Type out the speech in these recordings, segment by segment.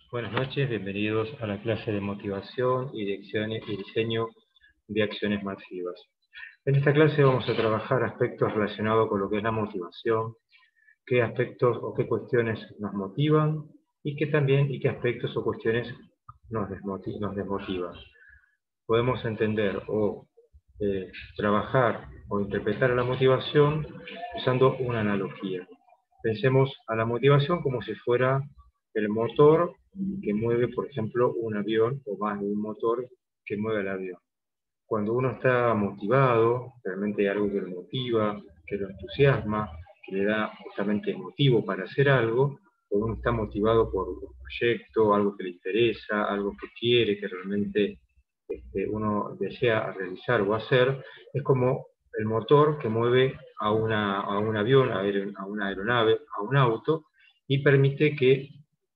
Buenas noches, bienvenidos a la clase de motivación y diseño de acciones masivas. En esta clase vamos a trabajar aspectos relacionados con lo que es la motivación, qué aspectos o qué cuestiones nos motivan y qué aspectos o cuestiones nos desmotivan. Podemos entender o trabajar o interpretar la motivación usando una analogía. Pensemos a la motivación como si fuera el motor que mueve, por ejemplo, un avión o más de un motor que mueve el avión. Cuando uno está motivado, realmente hay algo que lo motiva, que lo entusiasma, que le da justamente motivo para hacer algo, o uno está motivado por un proyecto, algo que le interesa, algo que quiere, que realmente uno desea realizar o hacer, es como el motor que mueve a un avión, a una aeronave, a un auto, y permite que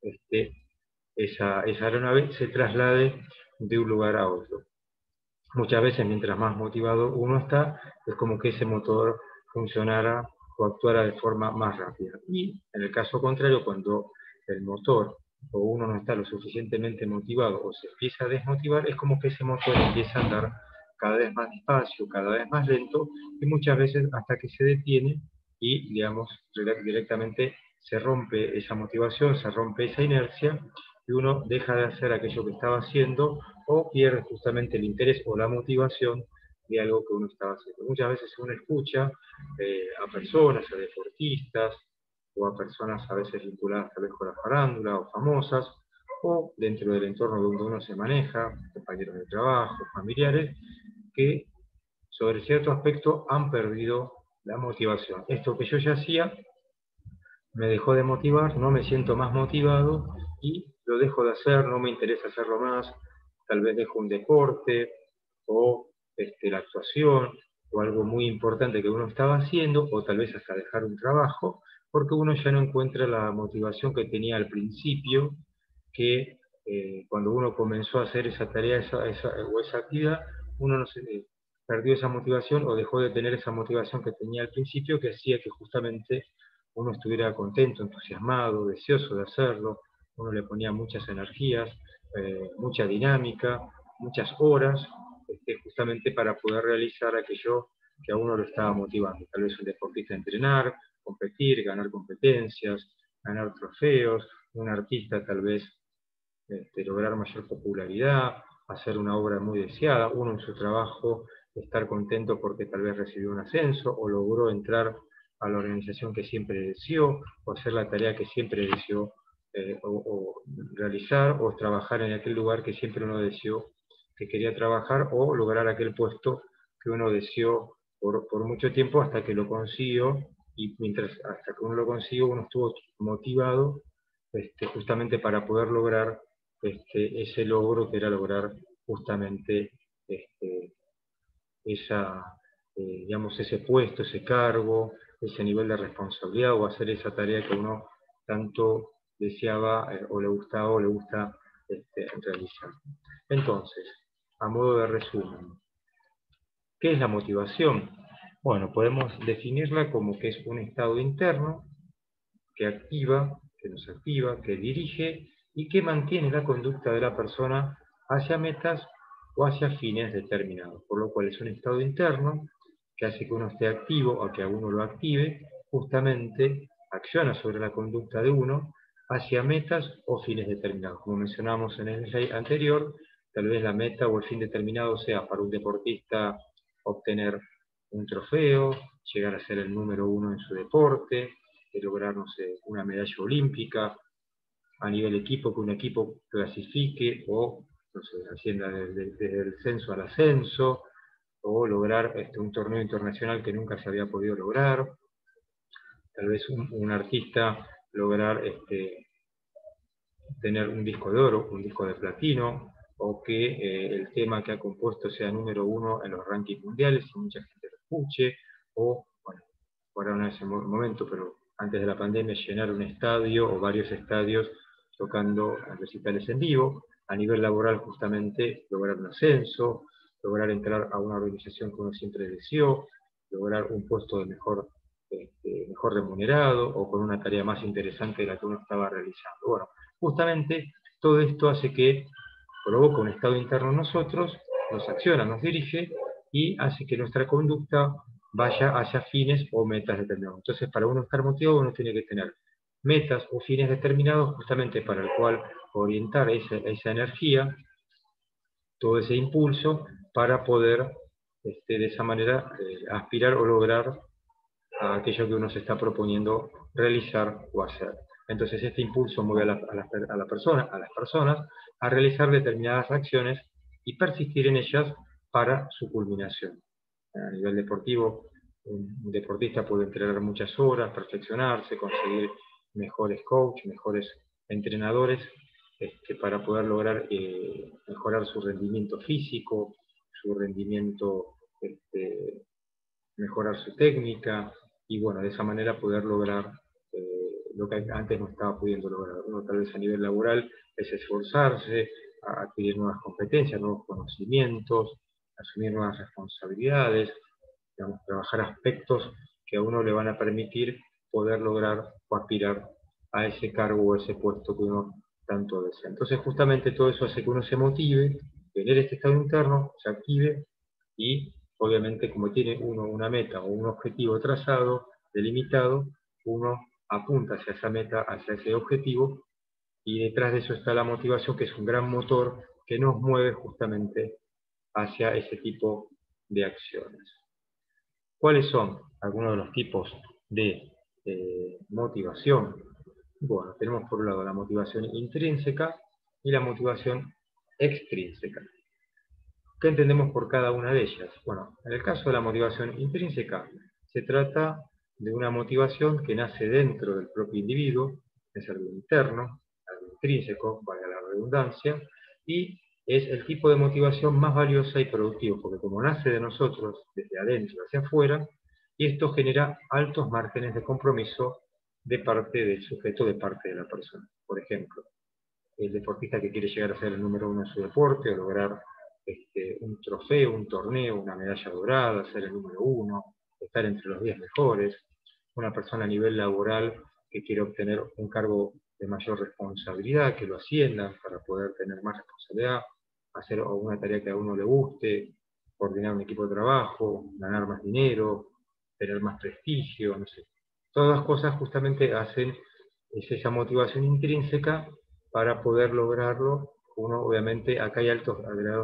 esa aeronave se traslade de un lugar a otro. Muchas veces, mientras más motivado uno está, es como que ese motor funcionara o actuara de forma más rápida. Y en el caso contrario, cuando el motor o uno no está lo suficientemente motivado o se empieza a desmotivar, es como que ese motor empieza a andar cada vez más despacio, cada vez más lento, y muchas veces hasta que se detiene y, digamos, directamente se rompe esa motivación, se rompe esa inercia, y uno deja de hacer aquello que estaba haciendo o pierde justamente el interés o la motivación de algo que uno estaba haciendo. Muchas veces uno escucha a personas, a deportistas, o a personas a veces vinculadas tal vez con la farándula o famosas, o dentro del entorno donde uno se maneja, compañeros de trabajo, familiares, que sobre cierto aspecto han perdido la motivación. Esto que yo ya hacía me dejó de motivar, no me siento más motivado y lo dejo de hacer, no me interesa hacerlo más, tal vez dejo un deporte o la actuación o algo muy importante que uno estaba haciendo, o tal vez hasta dejar un trabajo, porque uno ya no encuentra la motivación que tenía al principio, que cuando uno comenzó a hacer esa tarea o esa actividad, uno no se, perdió esa motivación o dejó de tener esa motivación que tenía al principio, que hacía que justamente uno estuviera contento, entusiasmado, deseoso de hacerlo, uno le ponía muchas energías, mucha dinámica, muchas horas, justamente para poder realizar aquello que a uno lo estaba motivando. Tal vez un deportista entrenar, competir, ganar competencias, ganar trofeos, un artista tal vez lograr mayor popularidad, hacer una obra muy deseada, uno en su trabajo estar contento porque tal vez recibió un ascenso o logró entrar a la organización que siempre deseó, o hacer la tarea que siempre deseó, o realizar, o trabajar en aquel lugar que siempre uno deseó que quería trabajar, o lograr aquel puesto que uno deseó por mucho tiempo hasta que lo consiguió, y hasta que uno lo consiguió, uno estuvo motivado justamente para poder lograr ese logro, que era lograr justamente este, digamos, ese puesto, ese cargo, ese nivel de responsabilidad, o hacer esa tarea que uno tanto deseaba o le gusta realizar. Entonces, a modo de resumen, ¿qué es la motivación? Bueno, podemos definirla como que es un estado interno que activa, que nos activa, que dirige y que mantiene la conducta de la persona hacia metas o hacia fines determinados, por lo cual es un estado interno que hace que uno esté activo o que a uno lo active, justamente acciona sobre la conducta de uno hacia metas o fines determinados. Como mencionamos en el slide anterior, tal vez la meta o el fin determinado sea para un deportista obtener un trofeo, llegar a ser el número uno en su deporte, de lograr, no sé, una medalla olímpica, a nivel equipo, que un equipo clasifique o, no sé, ascienda desde el censo al ascenso, o lograr un torneo internacional que nunca se había podido lograr, tal vez un artista lograr tener un disco de oro, un disco de platino, o que el tema que ha compuesto sea número uno en los rankings mundiales y mucha gente lo escuche, o, bueno, ahora no es el momento, pero antes de la pandemia llenar un estadio o varios estadios tocando recitales en vivo. A nivel laboral, justamente lograr un ascenso, lograr entrar a una organización que uno siempre deseó, lograr un puesto de mejor remunerado o con una tarea más interesante de la que uno estaba realizando. Bueno, justamente todo esto hace que provoca un estado interno en nosotros, nos acciona, nos dirige y hace que nuestra conducta vaya hacia fines o metas determinados. Entonces, para uno estar motivado, uno tiene que tener metas o fines determinados justamente para el cual orientar esa energía, todo ese impulso, para poder de esa manera aspirar o lograr a aquello que uno se está proponiendo realizar o hacer. Entonces este impulso mueve a las personas a realizar determinadas acciones y persistir en ellas para su culminación. A nivel deportivo, un deportista puede entrenar muchas horas, perfeccionarse, conseguir mejores coaches, mejores entrenadores, para poder lograr mejorar su rendimiento físico, su rendimiento, mejorar su técnica, y bueno, de esa manera poder lograr lo que antes no estaba pudiendo lograr. Uno tal vez a nivel laboral es esforzarse, a adquirir nuevas competencias, nuevos conocimientos, asumir nuevas responsabilidades, digamos, trabajar aspectos que a uno le van a permitir poder lograr o aspirar a ese cargo o ese puesto que uno tanto desea. Entonces justamente todo eso hace que uno se motive, genere este estado interno, se active y obviamente como tiene uno una meta o un objetivo trazado, delimitado, uno apunta hacia esa meta, hacia ese objetivo, y detrás de eso está la motivación, que es un gran motor que nos mueve justamente hacia ese tipo de acciones. ¿Cuáles son algunos de los tipos de motivación? Bueno, tenemos por un lado la motivación intrínseca y la motivación extrínseca. ¿Qué entendemos por cada una de ellas? Bueno, en el caso de la motivación intrínseca, se trata de una motivación que nace dentro del propio individuo, es algo interno, algo intrínseco, valga la redundancia, y es el tipo de motivación más valiosa y productiva, porque como nace de nosotros, desde adentro hacia afuera, y esto genera altos márgenes de compromiso de parte del sujeto, de parte de la persona. Por ejemplo, el deportista que quiere llegar a ser el número uno en su deporte, o lograr un trofeo, un torneo, una medalla dorada, ser el número uno, estar entre los 10 mejores. Una persona a nivel laboral que quiere obtener un cargo de mayor responsabilidad, que lo asciendan para poder tener más responsabilidad, hacer una tarea que a uno le guste, coordinar un equipo de trabajo, ganar más dinero, tener más prestigio, no sé. Todas las cosas justamente hacen esa motivación intrínseca para poder lograrlo. Uno, obviamente, acá hay altos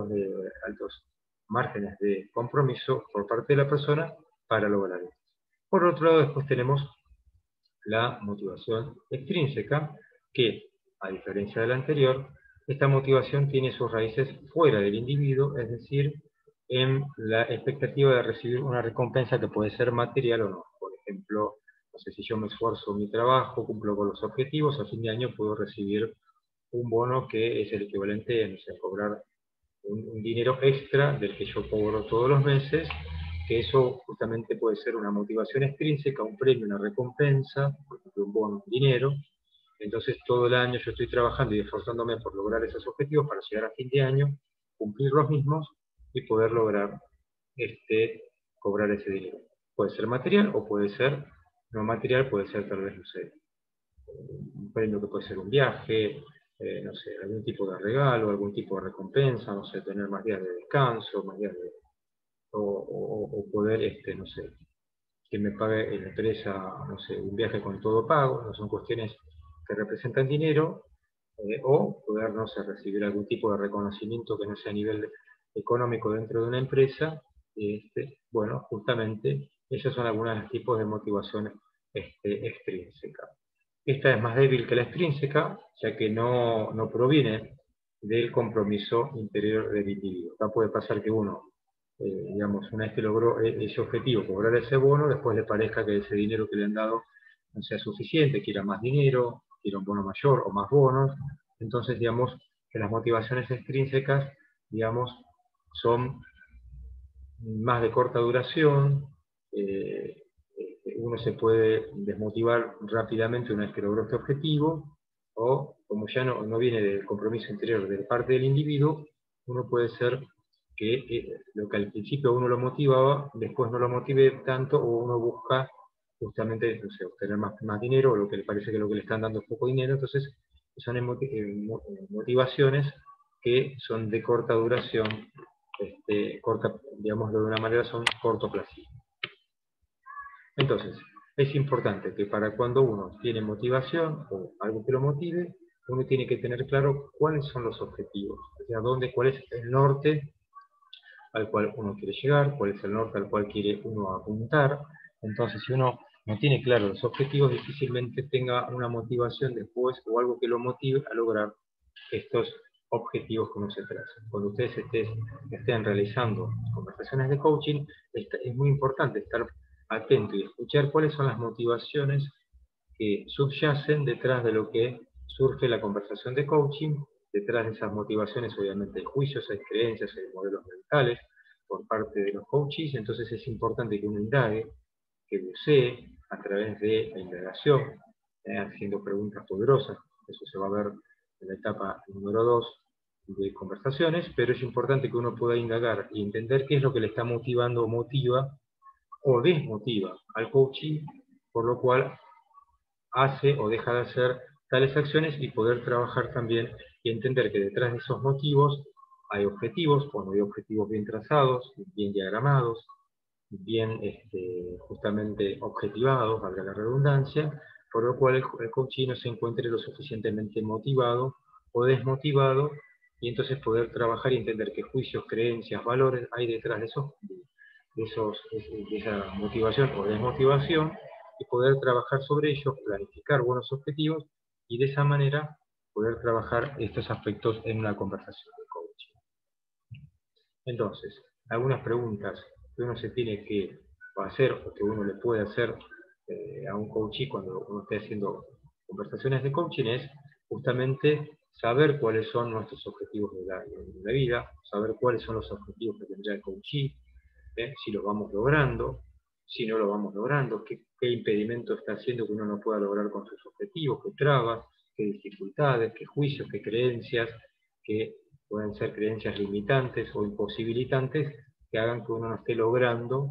márgenes de compromiso por parte de la persona para lograrlo. Por otro lado, después tenemos la motivación extrínseca, que, a diferencia de la anterior, esta motivación tiene sus raíces fuera del individuo, es decir, en la expectativa de recibir una recompensa que puede ser material o no. Por ejemplo, no sé, si yo me esfuerzo en mi trabajo, cumplo con los objetivos, a fin de año puedo recibir un bono que es el equivalente no sé, a cobrar un dinero extra del que yo cobro todos los meses, que eso justamente puede ser una motivación extrínseca, un premio, una recompensa, por ejemplo, un bono, un dinero. Entonces todo el año yo estoy trabajando y esforzándome por lograr esos objetivos para llegar a fin de año, cumplir los mismos y poder lograr cobrar ese dinero. Puede ser material o puede ser no material, puede ser tal vez, no sé, un premio que puede ser un viaje, no sé, algún tipo de regalo, algún tipo de recompensa, no sé, tener más días de descanso, más días de, o poder, no sé, que me pague la empresa, no sé, un viaje con todo pago, no son cuestiones que representan dinero, o poder, no sé, recibir algún tipo de reconocimiento que no sea a nivel económico dentro de una empresa. Bueno, justamente, esos son algunos de los tipos de motivación extrínseca. Esta es más débil que la extrínseca, ya que no proviene del compromiso interior del individuo. Acá puede pasar que uno, digamos, una vez que logró ese objetivo, cobrar ese bono, después le parezca que ese dinero que le han dado no sea suficiente, quiera más dinero, quiera un bono mayor o más bonos. Entonces, digamos, que las motivaciones extrínsecas, digamos, son más de corta duración, uno se puede desmotivar rápidamente una vez que logró este objetivo, o como ya no viene del compromiso interior de parte del individuo, uno puede ser que lo que al principio uno lo motivaba, después no lo motive tanto, o uno busca justamente, no sé, obtener más dinero, o lo que le parece que lo que le están dando es poco dinero, entonces son motivaciones que son de corta duración, digámoslo de una manera, son cortoplacistas. Entonces, es importante que para cuando uno tiene motivación o algo que lo motive, uno tiene que tener claro cuáles son los objetivos, o sea, cuál es el norte al cual uno quiere llegar, cuál es el norte al cual quiere uno apuntar. Entonces, si uno no tiene claro los objetivos, difícilmente tenga una motivación después o algo que lo motive a lograr estos objetivos que uno se traza. Cuando ustedes estén realizando conversaciones de coaching, es muy importante estar atento y escuchar cuáles son las motivaciones que subyacen detrás de lo que surge la conversación de coaching. Detrás de esas motivaciones obviamente hay juicios, hay creencias, hay modelos mentales por parte de los coaches. Entonces es importante que uno indague, que bucee a través de la indagación, haciendo preguntas poderosas. Eso se va a ver en la etapa número 2 de conversaciones, pero es importante que uno pueda indagar y entender qué es lo que le está motivando o motiva o desmotiva al coaching, por lo cual hace o deja de hacer tales acciones, y poder trabajar también y entender que detrás de esos motivos hay objetivos, cuando hay objetivos bien trazados, bien diagramados, bien justamente objetivados, valga la redundancia, por lo cual el coaching no se encuentre lo suficientemente motivado o desmotivado, y entonces poder trabajar y entender qué juicios, creencias, valores hay detrás de esa motivación o desmotivación, y poder trabajar sobre ellos, planificar buenos objetivos, y de esa manera poder trabajar estos aspectos en una conversación de coaching. Entonces, algunas preguntas que uno se tiene que hacer o que uno le puede hacer a un coachee cuando uno esté haciendo conversaciones de coaching es justamente saber cuáles son nuestros objetivos de la vida, saber cuáles son los objetivos que tendrá el coachee, si los vamos logrando, si no lo vamos logrando, qué impedimento está haciendo que uno no pueda lograr con sus objetivos, qué trabas, qué dificultades, qué juicios, qué creencias, que pueden ser creencias limitantes o imposibilitantes que hagan que uno no esté logrando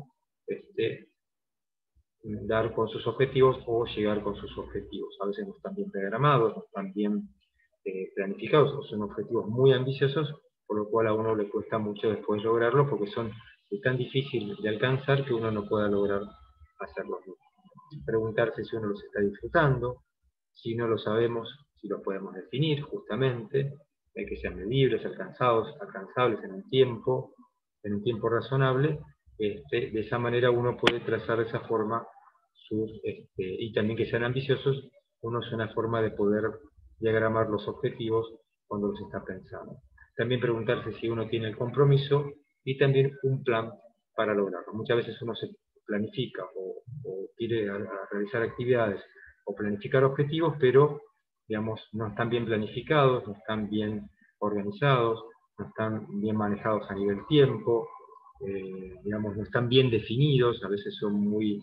dar con sus objetivos o llegar con sus objetivos. A veces no están bien programados, no están bien planificados, o son objetivos muy ambiciosos, por lo cual a uno le cuesta mucho después lograrlo, porque son tan difíciles de alcanzar que uno no pueda lograr hacerlos. Preguntarse si uno los está disfrutando, si no lo sabemos, si lo podemos definir justamente, que sean medibles, alcanzables en un tiempo razonable. De esa manera uno puede trazar de esa forma y también que sean ambiciosos. Uno es una forma de poder diagramar los objetivos cuando los está pensando. También preguntarse si uno tiene el compromiso y también un plan para lograrlo. Muchas veces uno se planifica o quiere realizar actividades o planificar objetivos, pero digamos, no están bien planificados, no están bien organizados, no están bien manejados a nivel tiempo, digamos, no están bien definidos, a veces son muy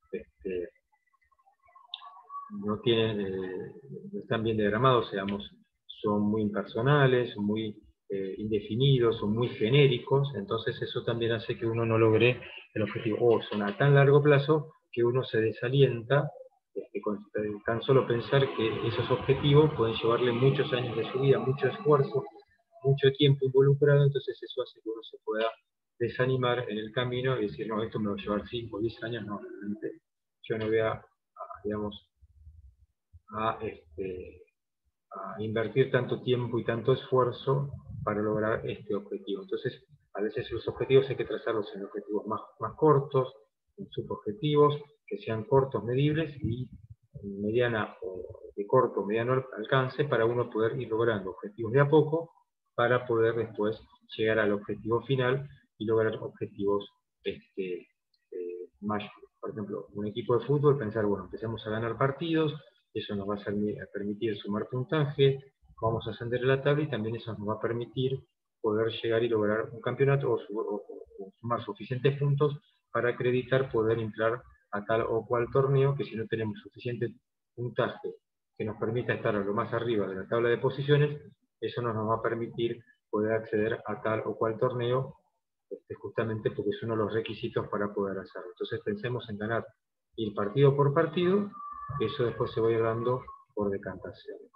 no están bien diagramados, son muy impersonales, muy indefinidos, son muy genéricos. Entonces eso también hace que uno no logre el objetivo, o son a tan largo plazo que uno se desalienta con tan solo pensar que esos objetivos pueden llevarle muchos años de su vida, mucho esfuerzo, mucho tiempo involucrado. Entonces eso hace que uno se pueda desanimar en el camino y decir, no, esto me va a llevar 5 o 10 años, no, realmente yo no voy digamos, a invertir tanto tiempo y tanto esfuerzo para lograr este objetivo. Entonces, a veces los objetivos hay que trazarlos en objetivos más cortos, en subobjetivos, que sean cortos, medibles, y mediana o de corto o mediano alcance, para uno poder ir logrando objetivos de a poco, para poder después llegar al objetivo final y lograr objetivos mayores. Por ejemplo, un equipo de fútbol, pensar, bueno, empecemos a ganar partidos, eso nos va a permitir sumar puntaje, vamos a ascender a la tabla, y también eso nos va a permitir poder llegar y lograr un campeonato o sumar suficientes puntos para acreditar poder entrar a tal o cual torneo, que si no tenemos suficiente puntaje que nos permita estar a lo más arriba de la tabla de posiciones, eso no nos va a permitir poder acceder a tal o cual torneo, justamente porque es uno de los requisitos para poder hacerlo. Entonces pensemos en ganar, ir partido por partido, eso después se va a ir dando por decantación.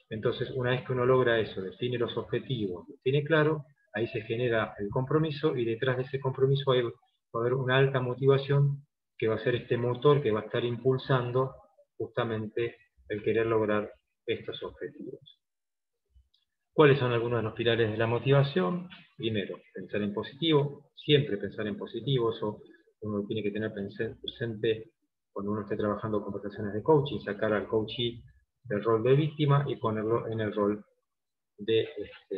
Entonces, una vez que uno logra eso, define los objetivos, los tiene claro, ahí se genera el compromiso, y detrás de ese compromiso va a haber una alta motivación que va a ser este motor que va a estar impulsando justamente el querer lograr estos objetivos. ¿Cuáles son algunos de los pilares de la motivación? Primero, pensar en positivo, siempre pensar en positivo, eso uno tiene que tener presente cuando uno esté trabajando con conversaciones de coaching, sacar al coachee del rol de víctima y ponerlo en el rol de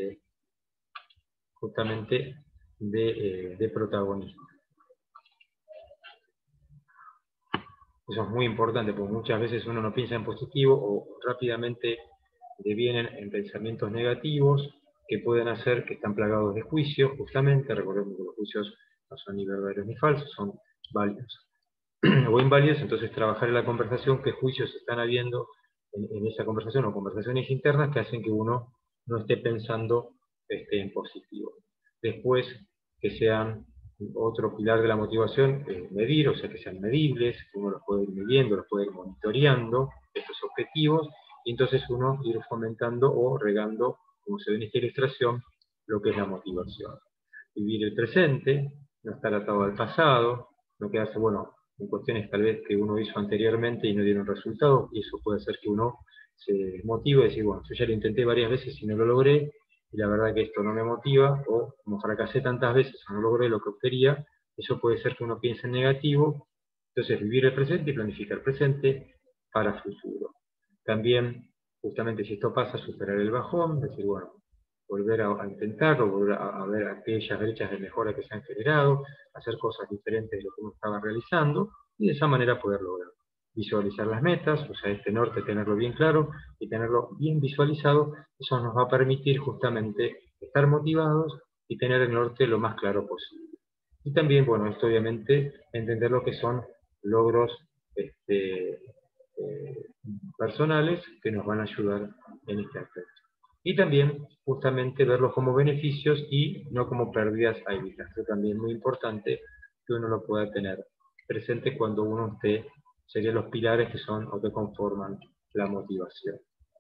justamente de protagonista. Eso es muy importante, porque muchas veces uno no piensa en positivo o rápidamente devienen en pensamientos negativos que pueden hacer que están plagados de juicios, justamente. Recordemos que los juicios no son ni verdaderos ni falsos, son válidos o inválidos. Entonces trabajar en la conversación, qué juicios están habiendo en esa conversación o conversaciones internas que hacen que uno no esté pensando en positivo. Después, que sean otro pilar de la motivación, medir, o sea, que sean medibles, que uno los puede ir midiendo, los puede ir monitoreando, estos objetivos, y entonces uno ir fomentando o regando, como se ve en esta ilustración, lo que es la motivación. Vivir el presente, no estar atado al pasado, no quedarse, bueno, en cuestiones tal vez que uno hizo anteriormente y no dieron resultado, y eso puede hacer que uno se desmotive y decir, bueno, yo ya lo intenté varias veces y no lo logré, y la verdad que esto no me motiva, o como fracasé tantas veces o no logré lo que quería, eso puede ser que uno piense en negativo. Entonces, vivir el presente y planificar el presente para futuro. También, justamente si esto pasa, superar el bajón, decir, bueno, volver a intentarlo, volver a ver aquellas brechas de mejora que se han generado, hacer cosas diferentes de lo que uno estaba realizando, y de esa manera poder lograr. Visualizar las metas, o sea, este norte tenerlo bien claro y tenerlo bien visualizado, eso nos va a permitir justamente estar motivados y tener el norte lo más claro posible. Y también, bueno, esto obviamente entender lo que son logros personales que nos van a ayudar en este aspecto. Y también, justamente, verlos como beneficios y no como pérdidas a evitar. Esto también es muy importante que uno lo pueda tener presente cuando uno esté, serían los pilares que son o que conforman la motivación.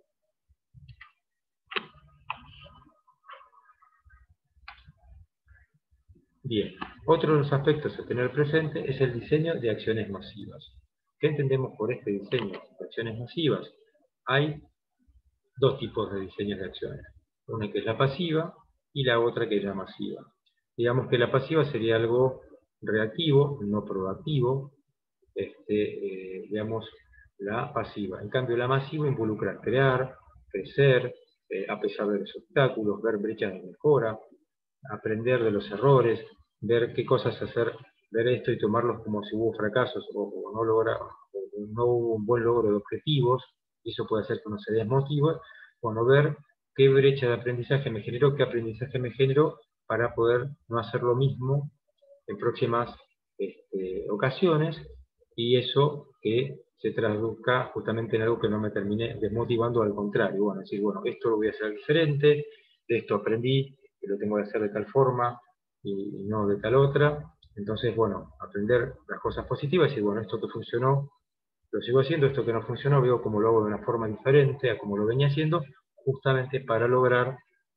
Bien, otro de los aspectos a tener presente es el diseño de acciones masivas. ¿Qué entendemos por este diseño de acciones masivas? Hay dos tipos de diseños de acciones. Una que es la pasiva y la otra que es la masiva. Digamos que la pasiva sería algo reactivo, no proactivo, digamos, la pasiva. En cambio, la masiva involucra crear, crecer, a pesar de los obstáculos, ver brechas de mejora, aprender de los errores, ver qué cosas hacer, ver esto y tomarlos como si hubo fracasos o no hubo un buen logro de objetivos, y eso puede hacer que uno se desmotive. Bueno, ver qué brecha de aprendizaje me generó, qué aprendizaje me generó, para poder no hacer lo mismo en próximas ocasiones, y eso que se traduzca justamente en algo que no me termine desmotivando, al contrario, bueno, decir, bueno, esto lo voy a hacer diferente, de esto aprendí, que lo tengo que hacer de tal forma y no de tal otra. Entonces, bueno, aprender las cosas positivas y decir, bueno, esto que funcionó, lo sigo haciendo, esto que no funcionó, veo cómo lo hago de una forma diferente a como lo venía haciendo, justamente para lograr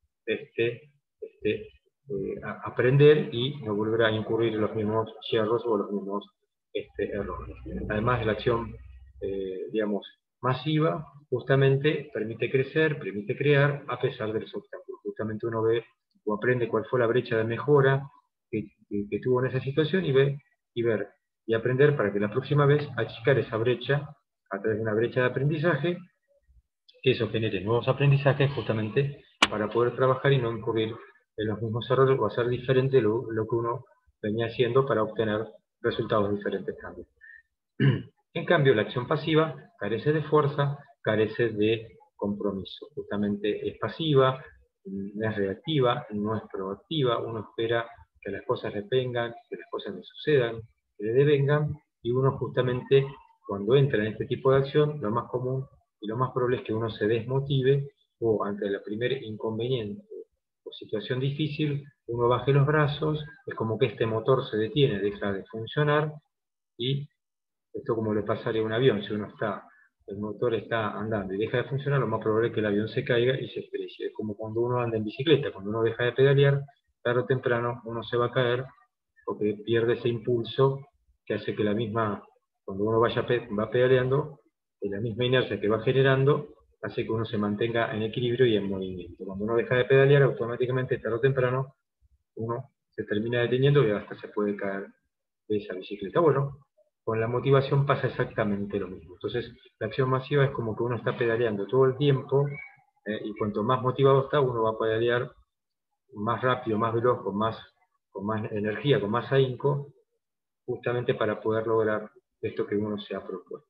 aprender y no volver a incurrir en los mismos yerros o los mismos errores. Además de la acción, digamos, masiva, justamente permite crecer, permite crear a pesar de los obstáculos. Justamente uno ve o aprende cuál fue la brecha de mejora que tuvo en esa situación y ver y aprender para que la próxima vez achicar esa brecha a través de una brecha de aprendizaje, que eso genere nuevos aprendizajes justamente para poder trabajar y no incurrir en los mismos errores o hacer diferente lo que uno venía haciendo para obtener resultados diferentes también. En cambio, la acción pasiva carece de fuerza, carece de compromiso. Justamente es pasiva, no es reactiva, no es proactiva. Uno espera que las cosas le vengan, que las cosas le sucedan, que le devengan, y uno justamente cuando entra en este tipo de acción, lo más común y lo más probable es que uno se desmotive o ante la primera inconveniente o situación difícil, uno baje los brazos, es como que este motor se detiene, deja de funcionar, y esto como le pasaría a un avión, si uno está el motor está andando y deja de funcionar, lo más probable es que el avión se caiga y se estrelle. Es como cuando uno anda en bicicleta, cuando uno deja de pedalear, tarde o temprano uno se va a caer porque pierde ese impulso que hace que cuando uno va pedaleando, la misma inercia que va generando hace que uno se mantenga en equilibrio y en movimiento. Cuando uno deja de pedalear, automáticamente, tarde o temprano, uno se termina deteniendo y hasta se puede caer de esa bicicleta. Bueno, con la motivación pasa exactamente lo mismo. Entonces, la acción masiva es como que uno está pedaleando todo el tiempo, y cuanto más motivado está, uno va a pedalear más rápido, más veloz, con más energía, con más ahínco, justamente para poder lograr esto que uno se ha propuesto.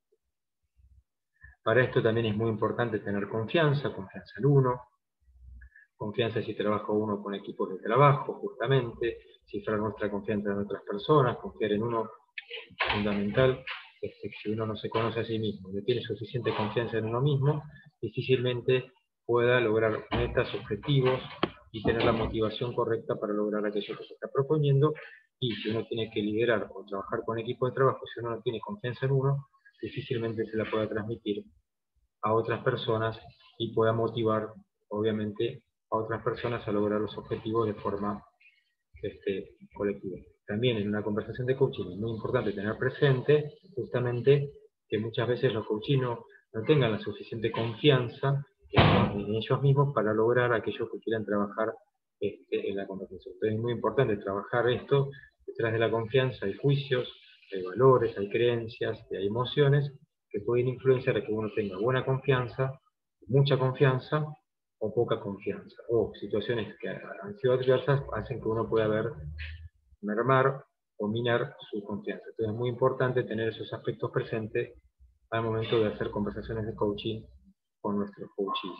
Para esto también es muy importante tener confianza en uno, confianza si trabaja uno con equipos de trabajo, justamente, cifrar nuestra confianza en otras personas, confiar en uno, fundamental. Si uno no se conoce a sí mismo, no tiene suficiente confianza en uno mismo, difícilmente pueda lograr metas, objetivos y tener la motivación correcta para lograr aquello que se está proponiendo. Y si uno tiene que liderar o trabajar con equipo de trabajo, si uno no tiene confianza en uno, difícilmente se la pueda transmitir a otras personas y pueda motivar, obviamente, a otras personas a lograr los objetivos de forma colectiva. También en una conversación de coaching es muy importante tener presente justamente que muchas veces los coaches no tengan la suficiente confianza en ellos mismos para lograr aquello que quieran trabajar en la conversación. Entonces es muy importante trabajar esto. Detrás de la confianza hay juicios, hay valores, hay creencias, hay emociones que pueden influenciar a que uno tenga buena confianza, mucha confianza o poca confianza, o situaciones que han sido adversas hacen que uno pueda mermar o minar su confianza. Entonces es muy importante tener esos aspectos presentes al momento de hacer conversaciones de coaching con nuestros coaches.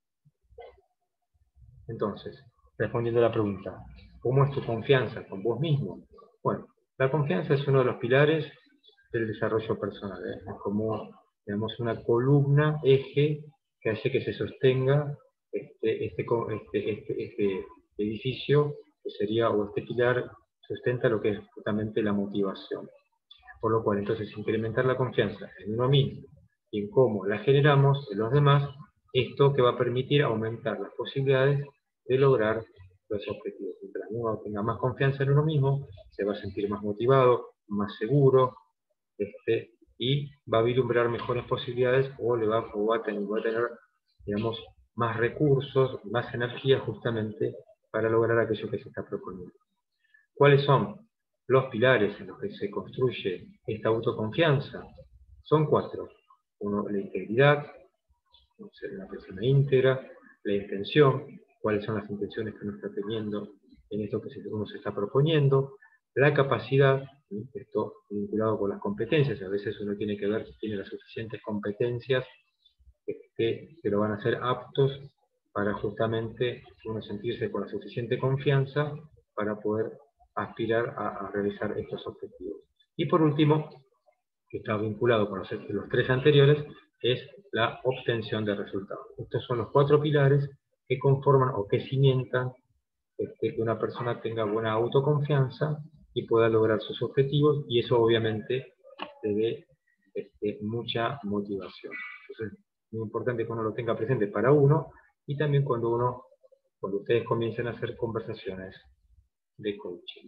Entonces, respondiendo a la pregunta, ¿cómo es tu confianza con vos mismo? Bueno, la confianza es uno de los pilares del desarrollo personal. Es como, digamos, una columna, eje, que hace que se sostenga este edificio, que sería, o este pilar, sustenta lo que es justamente la motivación. Por lo cual, entonces, incrementar la confianza en uno mismo y en cómo la generamos en los demás, esto que va a permitir aumentar las posibilidades de lograr los objetivos. Mientras uno tenga más confianza en uno mismo, se va a sentir más motivado, más seguro, y va a vislumbrar mejores posibilidades o va a tener, digamos, más recursos, más energía justamente para lograr aquello que se está proponiendo. ¿Cuáles son los pilares en los que se construye esta autoconfianza? Son 4. Uno, la integridad, ser una persona íntegra, la intención, cuáles son las intenciones que uno está teniendo en esto que uno se está proponiendo, la capacidad, esto vinculado con las competencias, a veces uno tiene que ver si tiene las suficientes competencias que lo van a hacer aptos para justamente uno sentirse con la suficiente confianza para poder aspirar a realizar estos objetivos. Y por último, que está vinculado con los 3 anteriores, es la obtención de resultados. Estos son los 4 pilares que conforman o que cimentan que una persona tenga buena autoconfianza y pueda lograr sus objetivos, y eso obviamente debe mucha motivación. Entonces, es muy importante que uno lo tenga presente para uno, y también cuando ustedes comiencen a hacer conversaciones de coaching.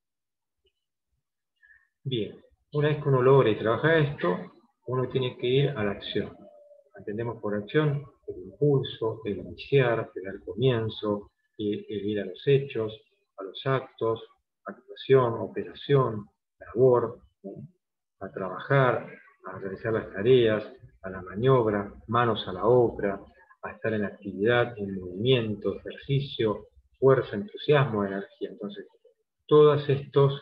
Bien, una vez que uno logra y trabaja esto, uno tiene que ir a la acción. Entendemos por acción el impulso, el iniciar, el dar comienzo, el ir a los hechos, a los actos, actuación, operación, labor, ¿no? A trabajar, a realizar las tareas, a la maniobra, manos a la obra, a estar en actividad, en movimiento, ejercicio, fuerza, entusiasmo, energía. Entonces, todos estos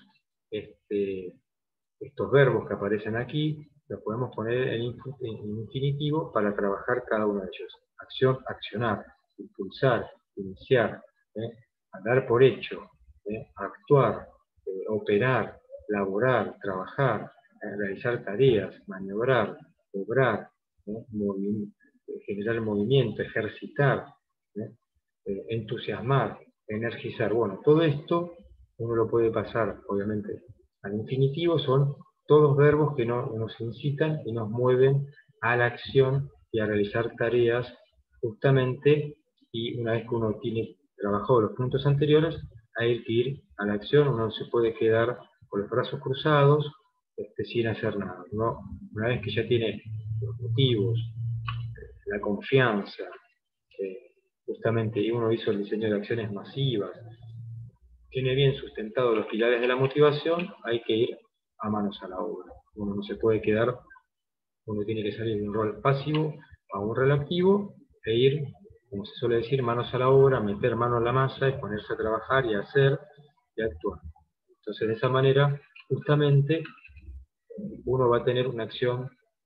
verbos que aparecen aquí los podemos poner en infinitivo para trabajar cada uno de ellos. Acción, accionar, impulsar, iniciar, dar por hecho, actuar, operar, laborar, trabajar, realizar tareas, maniobrar, obrar, generar movimiento, ejercitar, entusiasmar, energizar. Bueno, todo esto uno lo puede pasar, obviamente, al infinitivo. Son todos verbos que nos incitan y nos mueven a la acción y a realizar tareas justamente, y una vez que uno tiene trabajado los puntos anteriores, hay que ir a la acción. Uno no se puede quedar con los brazos cruzados sin hacer nada, ¿no? Una vez que ya tiene los motivos, la confianza, justamente, y uno hizo el diseño de acciones masivas, tiene bien sustentados los pilares de la motivación, hay que ir a manos a la obra. Uno no se puede quedar, uno tiene que salir de un rol pasivo a un rol activo e ir, como se suele decir, manos a la obra, meter mano a la masa y ponerse a trabajar y hacer y actuar. Entonces, de esa manera, justamente, uno va a tener una acción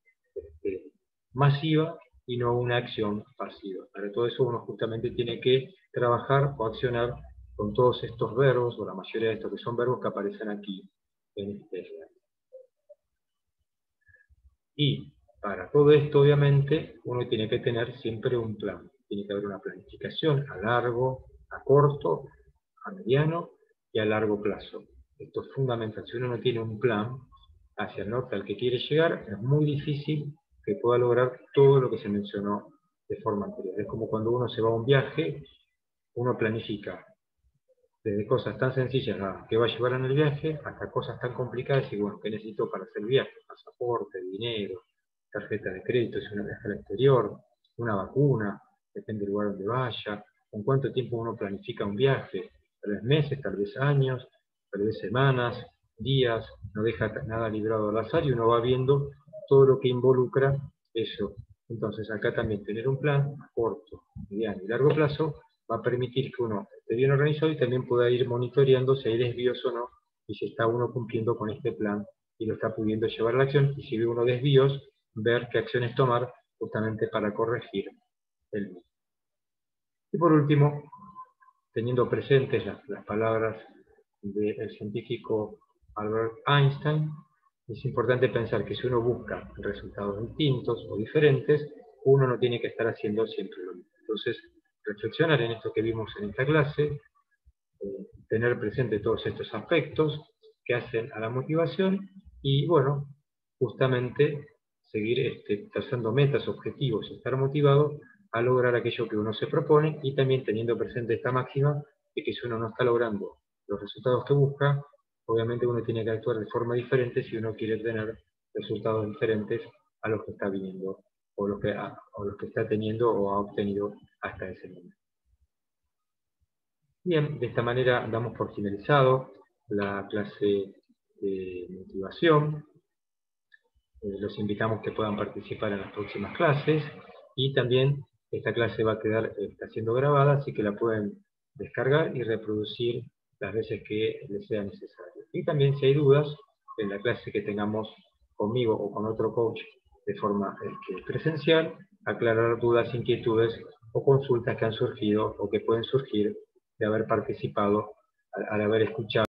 masiva y no una acción pasiva. Para todo eso uno justamente tiene que trabajar o accionar con todos estos verbos, o la mayoría de estos que son verbos que aparecen aquí en este slide. Y para todo esto, obviamente, uno tiene que tener siempre un plan. Tiene que haber una planificación a largo, a corto, a mediano y a largo plazo. Esto es fundamental. Si uno no tiene un plan hacia el norte al que quiere llegar, es muy difícil que pueda lograr todo lo que se mencionó de forma anterior. Es como cuando uno se va a un viaje, uno planifica desde cosas tan sencillas que va a llevar en el viaje, hasta cosas tan complicadas y bueno, ¿qué necesito para hacer el viaje? Pasaporte, dinero, tarjeta de crédito, si uno viaja al exterior, una vacuna, depende del lugar donde vaya, con cuánto tiempo uno planifica un viaje, tal vez meses, tal vez años, tal vez semanas, días, no deja nada librado al azar y uno va viendo todo lo que involucra eso. Entonces acá también tener un plan a corto, mediano y largo plazo va a permitir que uno esté bien organizado y también pueda ir monitoreando si hay desvíos o no, y si está uno cumpliendo con este plan y lo está pudiendo llevar a la acción, y si ve uno desvíos, ver qué acciones tomar justamente para corregir el mismo. Y por último, teniendo presentes las palabras del científico Albert Einstein, es importante pensar que si uno busca resultados distintos o diferentes, uno no tiene que estar haciendo siempre lo mismo. Entonces, reflexionar en esto que vimos en esta clase, tener presente todos estos aspectos que hacen a la motivación y, bueno, justamente seguir trazando metas, objetivos y estar motivado a lograr aquello que uno se propone, y también teniendo presente esta máxima de que si uno no está logrando los resultados que busca, obviamente uno tiene que actuar de forma diferente si uno quiere tener resultados diferentes a los que está viviendo o los que está teniendo o ha obtenido hasta ese momento. Bien, de esta manera damos por finalizado la clase de motivación. Los invitamos que puedan participar en las próximas clases, y también esta clase va a quedar, está siendo grabada, así que la pueden descargar y reproducir las veces que les sea necesario. Y también, si hay dudas, en la clase que tengamos conmigo o con otro coach de forma presencial, aclarar dudas, inquietudes o consultas que han surgido o que pueden surgir de haber participado al haber escuchado